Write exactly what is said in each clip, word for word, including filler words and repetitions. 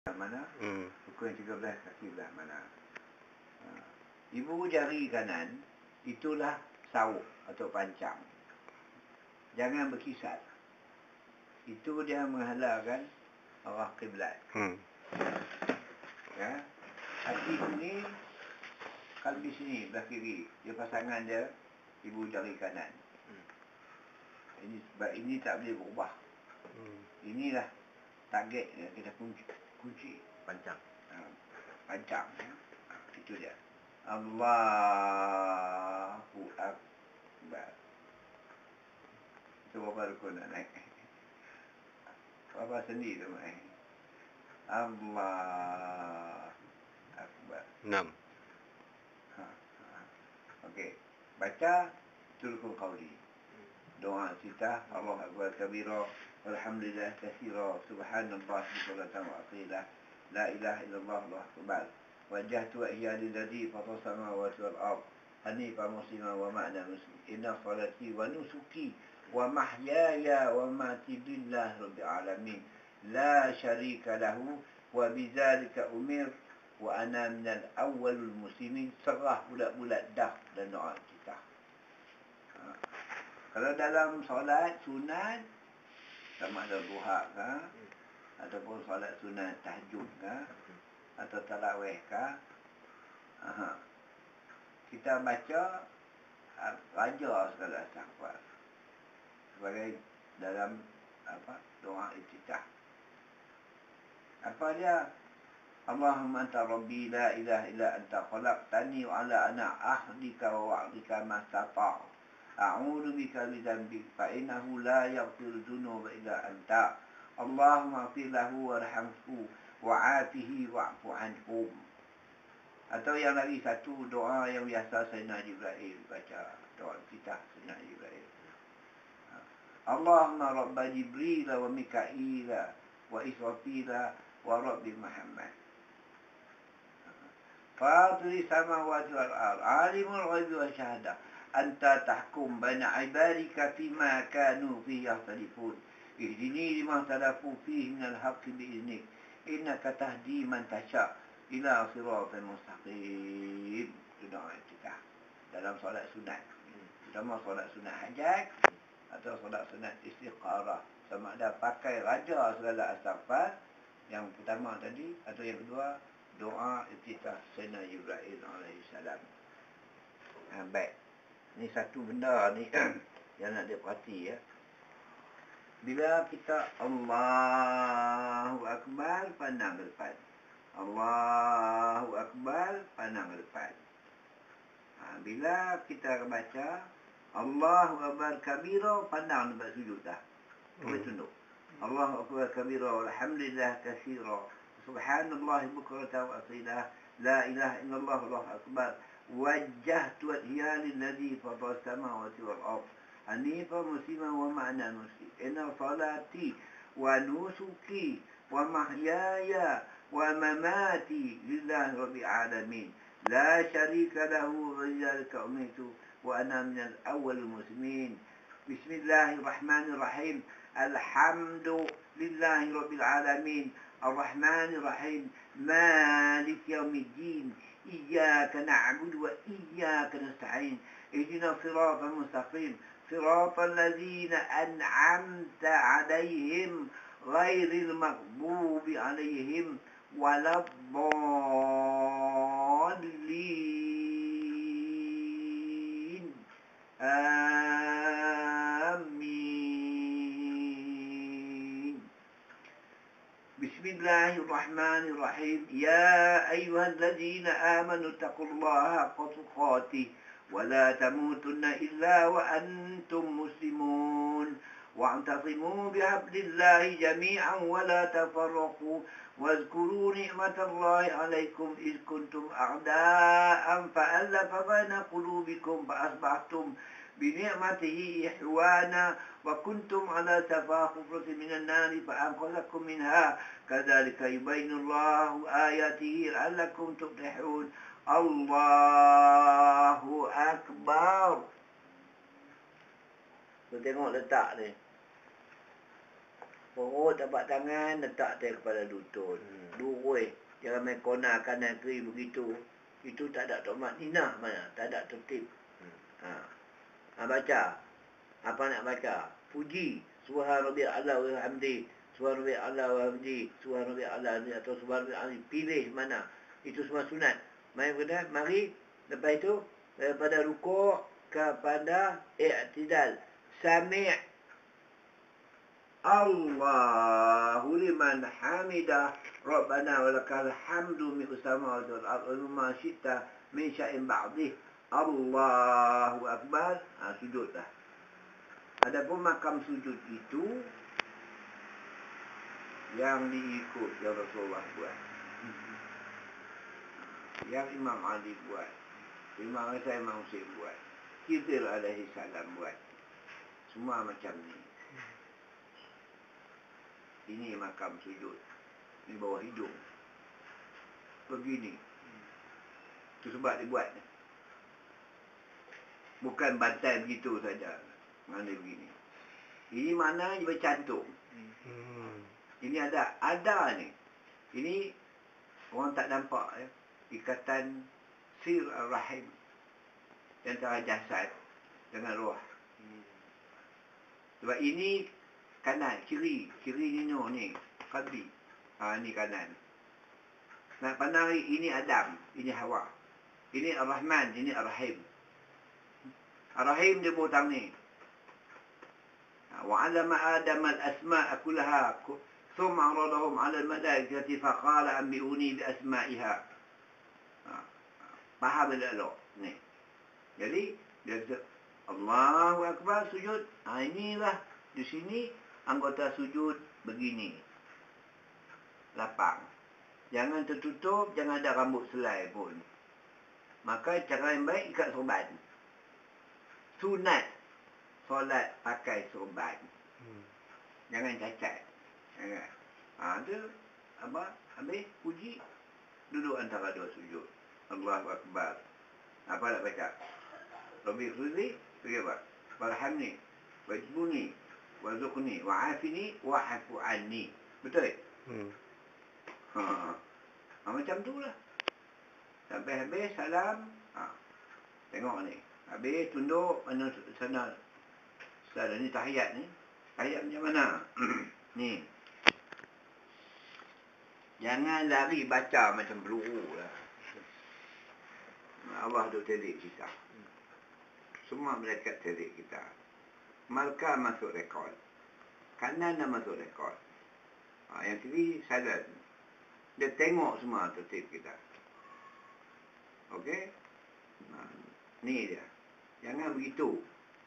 mana, Hmm. rukun yang tiga belas kaki belah mana. Ha. Ibu jari kanan itulah sauk atau pancang. Jangan berkisar. Itu dia menghalalkan arah kiblat. Hmm. Ya. Hati sini, kalbi sini, belah kiri. Dia pasangan dia ibu jari kanan. Hmm. Ini sebab ini tak boleh berubah. Hmm. Inilah target yang kita kunci. kunci. Pancang. Ha, pancang. Ya. Ha, itu dia. Allahu Akbar. Itu berapa rukun nak naik? Berapa sendi tu naik? Allah Akbar. Enam. Ha, ha. Okey. Baca itu rukun qauli. Doa kita Allah Akbar kabira walhamdulillah katsira subhanallah bukratan wa asila la ilaha illallah Allahu akbar wajjahtu wajhiya lilladzi fatara samawati wal ard hanifan musliman wa ma'na muslim inna salati wa nusuki wa mahyaya wa mamati lillahi rabbil alamin la syarika lahu wa bidzalika umir wa ana minal awwalul muslimin. Serah bulat-bulat dah dan doa kita. Ha. Kalau dalam solat sunat, sama ada duha ke, ataupun solat sunat tahajud ke, atau tarawih ke, aha. Kita baca raja segala istighfar sebagai dalam apa doa iftitah. Apa dia? Allahumma anta rabbi la ilaha illa anta khalaqtani wa ala ana ahdika wa wa'dika ma stata'tu. A'udzu bika min dzambik fa innahu la yaghfiru dzunuba illa anta. Allahumma ighfir lahu warhamhu wa'afihi wa'fu anhu. Atau yang lagi satu doa yang biasa Sayyidina Jibril baca, doa kita Sayyidina Jibril. Allahumma rabba Jibril wa Mika'il wa Israfil wa rabbi Muhammad. Fatiri samawati wal ardh, alimul ghaibi wasyahadah. Anta tahkum baina ibadika fima kanu fihi yakhtalifun. Ihdini lima ikhtalafu fihi minal haqqi bi'iznik. Innaka tahdi man tasha' ila siratal mustaqim. Itu doa kita dalam solat sunat. Terutama solat sunat hajat atau solat sunat istikharah. Sama ada pakai raja segala istighfar yang pertama tadi atau yang kedua doa iftitah Sayyidina Jibril alaihi salam. Ha, baik. Ni satu benda ni yang nak diperhati ya. Bila kita Allahu Akbar pandang ke depan. Allahu Akbar pandang ke depan. Ha, bila kita baca Allahu Akbar kabira pandang tempat sujud dah. Boleh tunduk. Allahu Akbar kabira walhamdulillah katsira subhanallah bukratan wa asila la ilaha illallah Allahu akbar wajjahtu wajhiya lilladzi fatara samawati wal ard hanifan musliman wa ma'ana muslim inna salati wa nusuki wa mahyaya wa mamati lillahi rabbil alamin la syarika lahu wa bidzalika umirtu wa ana minal awwalil muslimin. Bismillahirrahmanirrahim. Alhamdulillahi rabbil alamin. Ar-Rahmanir Rahim. Malik yaumiddin. Iyyaka na'budu wa iyyaka nasta'in. Ihdina siratal mustaqim. Siratal ladzina an'amta 'alaihim ghairil maghdubi 'alaihim waladdallin. Bismillahirrahmanirrahim. Ya ayyuhalladzina amanu taqullaha haqqa tuqatih wa la tamutunna illa wa antum muslimun. Wa'tasimu bihablillahi jami'an wa la tafarraqu. Wadhkuru ni'matallahi 'alaikum idh kuntum a'da'an fa'alafa baina qulubikum fa'asbahtum بنعمته إحوانا وكنتم على شفا حفرة من النار فأنقذكم منها كذلك يبين الله آياته لعلكم تفلحون. الله أكبر. Kita tengok letak ni. Perut tapak tangan letak atas kepala lutut. Hmm. Lurus. Jangan main kona kanan kiri begitu. Itu tak ada tomat ninah mana. Tak ada tertib. Hmm. Ha. Ha, baca. Apa nak baca? Puji. Subhan Rabbil A'la wa hamdi. Subhan Rabbil A'la wa hamdi. Subhan Rabbil A'la atau Subhan Rabbil A'la. Pilih mana. Itu semua sunat. Mari kemudian, mari. Lepas itu, daripada rukuk kepada i'tidal. Sami' Allahu liman hamidah Rabbana walakal hamdu min samawati wal ardi ma syi'ta min syai'in ba'dih. Allahu akbar. Ha, sujudlah. Adapun makam sujud itu yang diikut yang Rasulullah buat, yang Imam Ali buat, Imam Hasan, Imam Husain buat, Khidir alaihi salam buat. Semua macam ni. Ini makam sujud. Di bawah hidung. Begini. Itu sebab dia buat. Bukan bantai begitu saja. Mana begini. Ini mana dia bercantum. Hmm. Ini ada. Ada ni. Ini orang tak nampak ya. Ikatan sir al-rahim. Antara jasad dengan roh. Sebab ini kanan, kiri, kiri ni no ni, qalbi. Ha, ni kanan. Nak pandang ini Adam, ini Hawa. Ini Ar-Rahman, ini Ar-Rahim. Ar-Rahim dia butang ni. Wa 'allama Adam al-asma'a kullaha thumma 'aradahum 'ala al-malaikati faqala anbi'uni bi asma'iha. Ha. Faham tak lo? Ni. Jadi dia Allahu akbar sujud. Ha, inilah di sini anggota sujud begini. Lapang. Jangan tertutup, jangan ada rambut selai pun. Maka cara yang baik ikat sorban. Sunat solat pakai sorban. Hmm. Jangan cacat. Jangan. Ha, tu apa? Habis puji duduk antara dua sujud. Allahu akbar. Apa nak baca? Rabbi khudri, pergi apa? Warhamni, wajbuni, warzuqni, wa'afini, wa'afu anni. Betul? Hmm. Ha, ha, macam tu lah. Sampai habis salam. Ha. Tengok ni. Habis tunduk mana sana. Sana ni tahiyat ni. Tahiyat macam mana? Ni. Jangan lari baca macam peluru lah. Allah duk telik kita. Semua malaikat telik kita. Malka masuk rekod. Kanan dah masuk rekod. Ha, yang kiri silent. Dia tengok semua tertib kita. Okey? Ha, ni dia. Jangan begitu.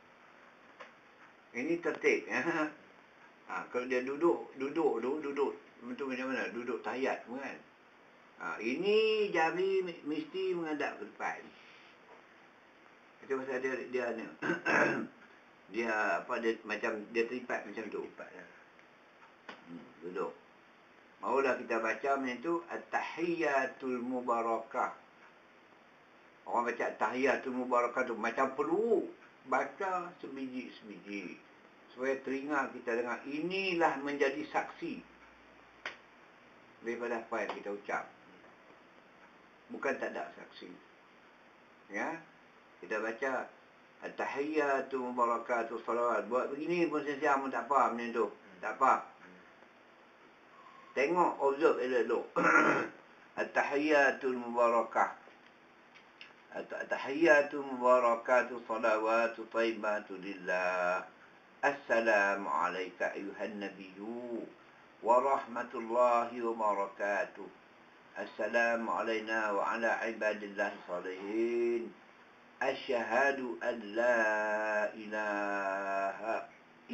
Ini tertib. Ya? Ha, kalau dia duduk, duduk tu, duduk. Betul macam mana? Duduk tahiyat pun kan? Ha, ini jari mesti menghadap ke depan. Itu pasal dia, dia ni. Dia apa, dia macam, dia teripat macam tu. Hmm, duduk. Maulah kita baca macam tu, At-Tahiyyatul Mubarakah. Orang baca At-Tahiyyatul Mubarakah tu macam perlu baca sebiji-sebiji. Supaya telinga kita dengar. Inilah menjadi saksi daripada apa yang kita ucap. Bukan tak ada saksi. Ya. Kita baca At-Tahiyyatu Mubarakatu Salawat. Buat begini pun siang pun tak apa macam tu. Tak apa. Tengok, observe elok-elok. At-Tahiyyatu Mubarakah. At-Tahiyyatu Mubarakatu Salawatu Taibatu Lillah. Assalamu alayka ayuhan nabiyyu wa rahmatullahi wa barakatuh. Assalamu alayna wa ala ibadillahi salihin. Asyhadu an la ilaha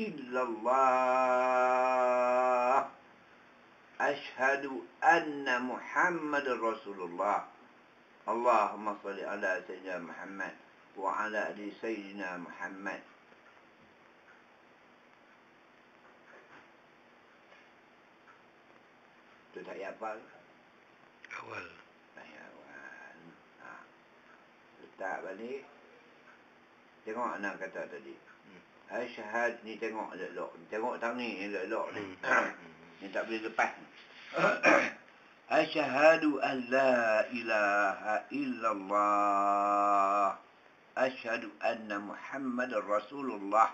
illallah. Asyhadu anna Muhammadar Rasulullah. Allahumma salli ala Sayyidina Muhammad wa ala ali Sayyidina Muhammad. Itu tak payah hafal. Awal. Tak payah hafal. Ha. Letak balik. Tengok anak kata tadi. Hmm. Asyhad ni tengok elok. Tengok tang ni elok ni. Hmm. Ni tak boleh lepas. Asyhadu an la ilaha illallah. Asyhadu anna Muhammadar Rasulullah.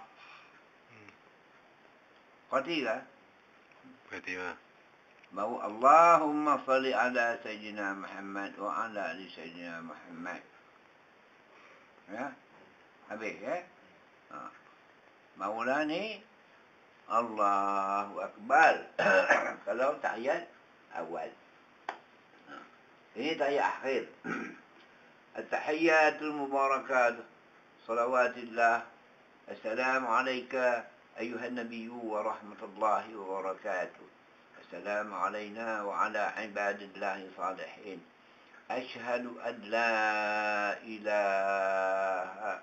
Qatilah. Fatimah. Baru Allahumma salli ala Sayyidina Muhammad wa ala ali Sayyidina Muhammad. Ya. Habis ya. Ha. Barulah ni Allahu Akbar. Kalau tahiyat awal. Ha. Ini tahiyat akhir. At-tahiyyatul mubarakat. Salawatillah. Assalamu alayka ayuhan nabiyyu wa rahmatullahi wa barakatuh. Assalamu alayna wa ala ibadillahi salihin. Ashhadu an la ilaha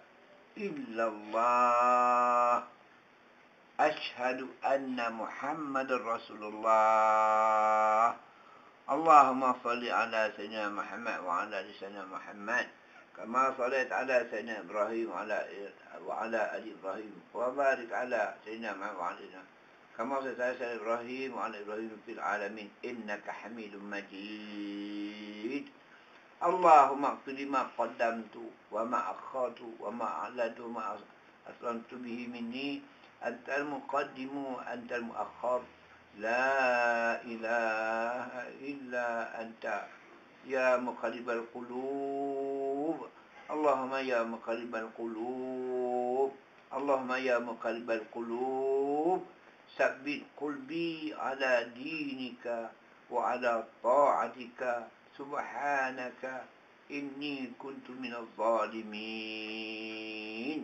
illallah. Ashhadu anna Muhammadar Rasulullah. Allahumma salli ala Sayyidina Muhammad wa ala ali Sayyidina Muhammad. Kama sallaita ala Sayyidina Ibrahim wa ala wa ala ali Ibrahim. Wa barik ala Sayyidina Muhammad wa ala kama sallaita ala Sayyidina Ibrahim wa ala Ibrahim fil alamin innaka Hamidum Majid. Allahumma ighfir lima qaddamtu wa ma akhartu wa ma a'lantu wa ma aslamtu bihi minni antal muqaddimu antal muakhkhar la ilaha illa anta ya muqallibal qulub. Allahumma ya muqallibal qulub. Allahumma ya muqallibal qulub sabbit qalbi ala dinika wa ala ta'atika. Subhanaka inni kuntu minaz zalimin.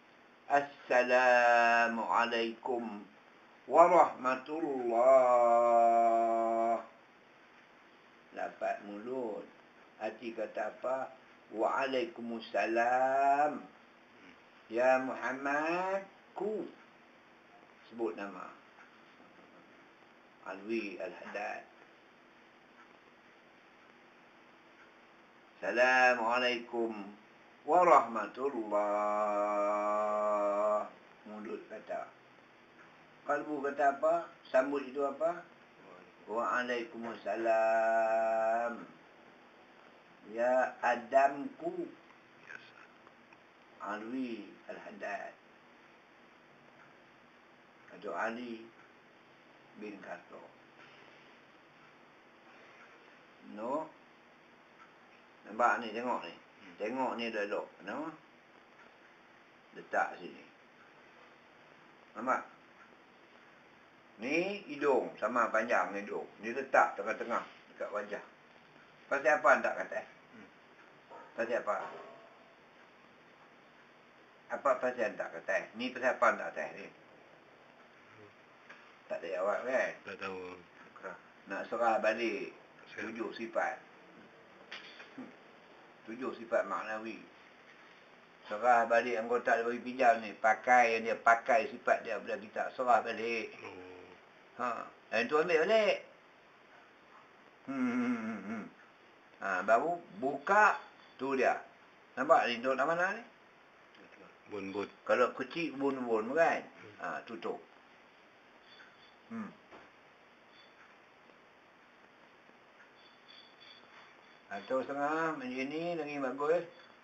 Assalamu alaikum warahmatullah. Dapat mulut. Hati kata apa? Waalaikumsalam. Ya Muhammad, ku. Sebut nama. Alwi Al-Haddad. Assalamualaikum warahmatullah. Mulut kata. Kalbu kata apa? Sambut itu apa? Waalaikumsalam. Ya Adamku. Alwi Al-Haddad. Atau Ali bin Khattab. No. Nampak ni, tengok ni. Tengok ni dah elok. Kenapa? Letak sini. Nampak? Ni hidung. Sama panjang hidung. Ni letak tengah-tengah. Dekat wajah. Pasal apa tak kata? Pasal apa? Apa pasal tak kata? Ni pasal apa tak kata ni? Tak ada jawab kan? Tak tahu. Nak serah balik. Tujuh sifat. Tujuh sifat maknawi. Serah balik anggota dia bagi pinjam ni. Pakai yang dia pakai sifat dia. Bila kita serah balik. Oh. Ha. Dan tu ambil balik. Hmm, hmm, hmm, hmm. Ha, baru buka. Tu dia. Nampak ni duduk dalam mana ni? Bun-bun. Kalau kecil bun-bun kan? Ha, tutup. Hmm. Atau setengah macam ni lagi bagus.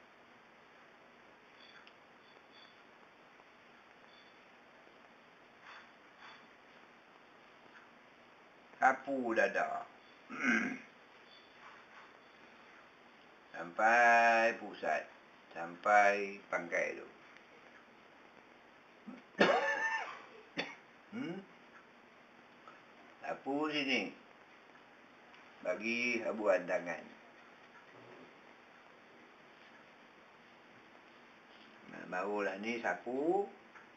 Sapu dada. Sampai pusat. Sampai pangkai tu. Hmm? Sapu sini. Bagi habuan tangan. Barulah ni sapu.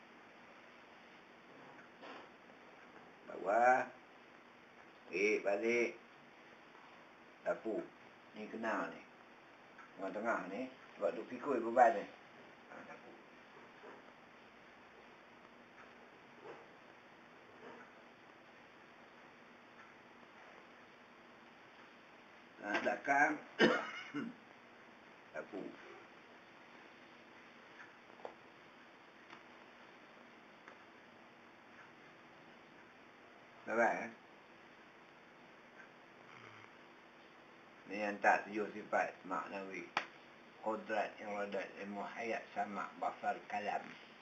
Bawah. Eh, balik. Sapu. Ni kena ni. Tengah-tengah ni. Sebab tu pikul beban ni. Ha, sapu. Ha, belakang. Sapu. Dapat eh? Ni yang tak tujuh sifat maknawi. Qudrat, iradat, ilmu hayat, sama, basar, kalam.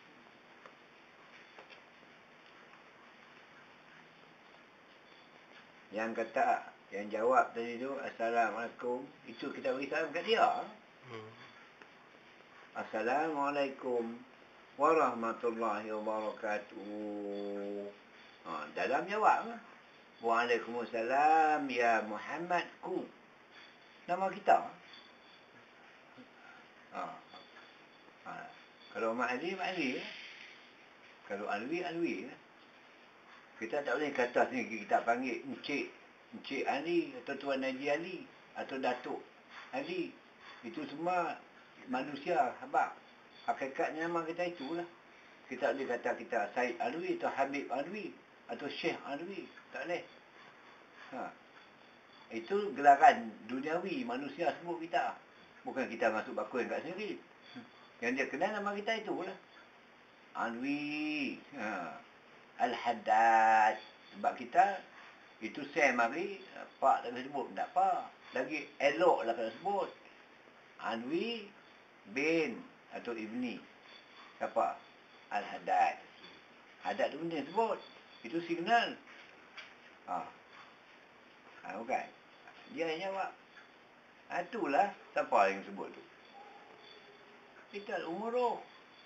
Yang kata, yang jawab tadi tu, Assalamualaikum. Itu kita beri salam kat dia. Hmm. Assalamualaikum warahmatullahi wabarakatuh. Ha, dalam jawab lah. Waalaikumsalam ya Muhammadku. Nama kita. Ha. Ha. Kalau Mak Ali, Mak Ali. Kalau Alwi, Alwi. Kita tak boleh kata sini, kita panggil Encik. Encik Ali atau Tuan Haji Ali atau Datuk Ali. Itu semua manusia, habaq. Hakikatnya nama kita itulah. Kita boleh kata kita Said Alwi atau Habib Alwi atau Syekh Alwi. Tak boleh. Ha. Itu gelaran duniawi manusia sebut kita. Bukan kita masuk bakul yang kat sendiri. Yang dia kenal nama kita itulah. Alwi. Ha. Al-Haddad. Sebab kita itu saya mari Pak tak boleh sebut. Tak apa. Lagi elok lah kena sebut. Alwi bin atau Ibni. Siapa? Al-Haddad. Haddad tu penting sebut. Itu signal. Ha. Ha, bukan. Dia yang jawab. Ha, itulah siapa yang sebut tu. Kita umur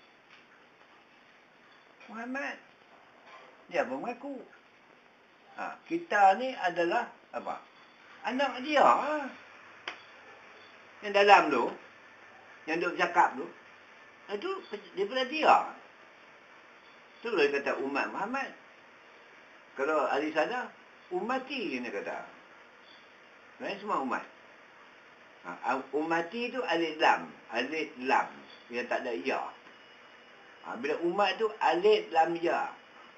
Muhammad. Dia pun mengaku. Ha, kita ni adalah apa? Anak dia. Yang dalam tu. Yang duk cakap tu. Itu daripada dia. Tu dia kata umat Muhammad. Kalau ahli sana, umati dia kata. Lain semua umat. Ha, umati tu alif lam. Alif lam. Yang tak ada ya. Ha, bila umat tu alif lam ya.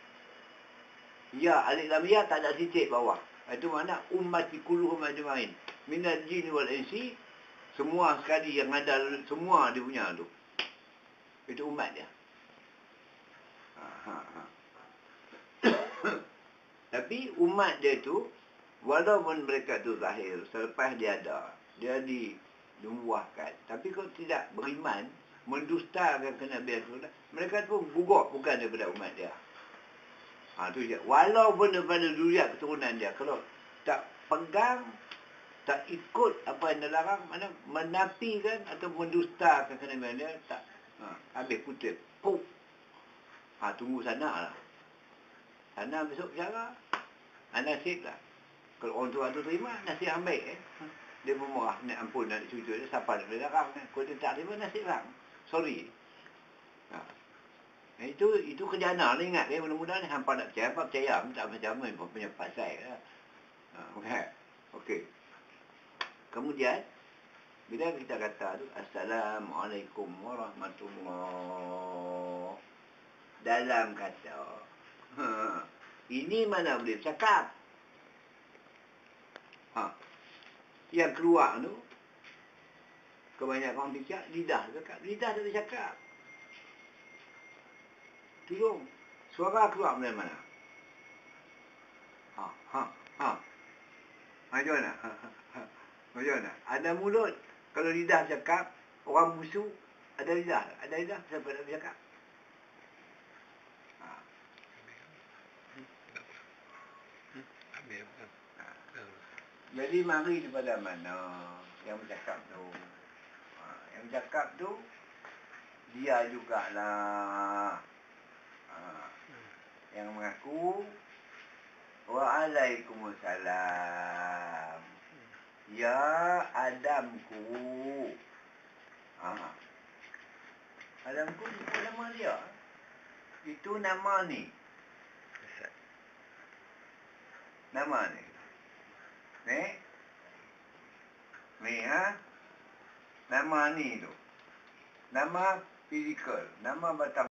Ya, alif lam ya tak ada titik bawah. Itu makna ummati kulluhum ajma'in. Minal jin wal insi. Semua sekali yang ada, semua dia punya tu. Itu umat dia. Ha, ha, ha. Tapi umat dia tu, walaupun mereka tu zahir, selepas dia ada, dia dinubuahkan. Tapi kalau tidak beriman, mendustakan kenabian Rasulullah, mereka tu gugur bukan daripada umat dia. Ha, tu je. Walaupun daripada zuriat keturunan dia, kalau tak pegang, tak ikut apa yang dia larang, mana menafikan atau mendustakan kenabian dia, tak. Ha, habis putih. Puk. Ha, tunggu sana lah. Sana besok bicara. Ha, nasib lah. Kalau orang tua tu terima, nasib ambil eh. Dia pun marah, nak ampun nak cucu dia, siapa nak boleh larang. Eh. Kalau dia tak terima, nasib lang. Sorry. Ha. Nah, itu itu kerjana ni ingat eh. Mudah-mudahan hampa nak percaya, hampa percaya. Tak macam mana, hampa punya pasal lah. Ha, okay. Okey. Kemudian, bila kita kata tu, Assalamualaikum warahmatullahi. Dalam kata, ha, ini mana boleh bercakap. Ha. Yang keluar tu, kebanyakan orang bicara, lidah bercakap. Lidah tak bercakap. Tolong, suara keluar dari mana? Ha, ha, ha. Macam mana? Ha, ha, ha. Macam mana? Ada mulut. Kalau lidah cakap, orang busuk, ada lidah. Ada lidah, siapa nak bercakap? Ha. Ha. Jadi mari daripada mana yang bercakap tu? Ha. Yang bercakap tu, dia jugalah. Ha. Yang mengaku, Waalaikumsalam. Ya Adamku. Ha. Adamku itu nama dia. Itu nama ni. Nama ni. Ni. Ni ha. Nama ni tu. Nama fizikal. Nama batang.